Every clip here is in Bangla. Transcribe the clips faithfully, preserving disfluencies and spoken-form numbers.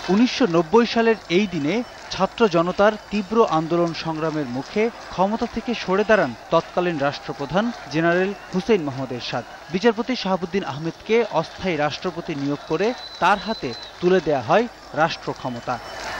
উনিশশো নব্বই সালের এই দিনে ছাত্র জনতার তীব্র আন্দোলন সংগ্রামের মুখে ক্ষমতা থেকে সরে দাঁড়ান তৎকালীন রাষ্ট্রপ্রধান জেনারেল হুসেইন মোহাম্মদ এরশাদ। বিচারপতি শাহাবুদ্দিন আহমেদকে অস্থায়ী রাষ্ট্রপতি নিয়োগ করে তার হাতে তুলে দেয়া হয় রাষ্ট্র ক্ষমতা।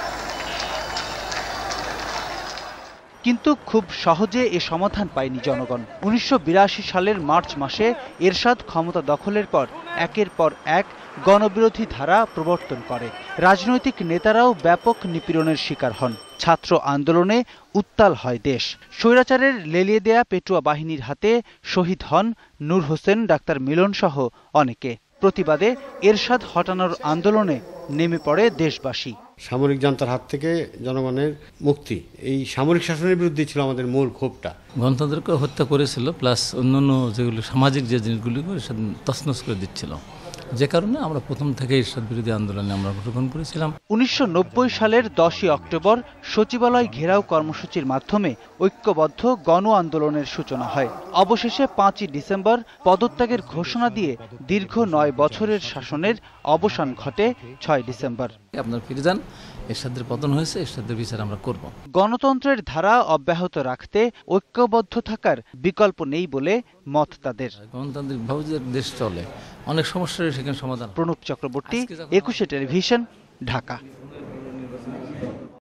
কিন্তু খুব সহজে এ সমাধান পায়নি জনগণ। উনিশশো বিরাশি সালের মার্চ মাসে এরশাদ ক্ষমতা দখলের পর একের পর এক গণবিরোধী ধারা প্রবর্তন করে। রাজনৈতিক নেতারাও ব্যাপক নিপীড়নের শিকার হন। ছাত্র আন্দোলনে উত্তাল হয় দেশ। স্বৈরাচারের লেলিয়ে দেয়া পেটুয়া বাহিনীর হাতে শহীদ হন নূর হোসেন, ডাক্তার মিলন সহ অনেকে। প্রতিবাদে এরশাদ হটানোর আন্দোলনে নেমে পড়ে দেশবাসী। সামরিক জান্তার হাত থেকে জনগণের মুক্তি, এই সামরিক শাসনের বিরুদ্ধে ছিল আমাদের মূল ক্ষোভটা। গণতন্ত্রকে হত্যা করেছিল, প্লাস অন্যান্য যেগুলো সামাজিক যে জিনিসগুলি তছনছ করে দিচ্ছিল, যে কারণে আমরা প্রথম থেকে এরশাদ বিরোধী আন্দোলনে আমরা অংশগ্রহণ করেছিলাম। উনিশশো নব্বই সালের দশই অক্টোবর সচিবালয় ঘেরাও কর্মসূচির মাধ্যমে ঐক্যবদ্ধ গণ আন্দোলনের সূচনা হয়। অবশেষে পাঁচই ডিসেম্বর পদত্যাগের ঘোষণা দিয়ে দীর্ঘ নয় বছরের শাসনের অবসান ঘটে ছয় ডিসেম্বর। আপনার ফিরে যান, এরশাদের পতন হয়েছে, এরশাদের বিচার আমরা করব। গণতন্ত্রের ধারা অব্যাহত রাখতে ঐক্যবদ্ধ থাকার বিকল্প নেই বলে মত তাদের। গণতান্ত্রিক ভাবে যে দেশ চলে, অনেক সমস্যার সেখানে সমাধান। প্রণব চক্রবর্তী, একুশে টেলিভিশন, ঢাকা।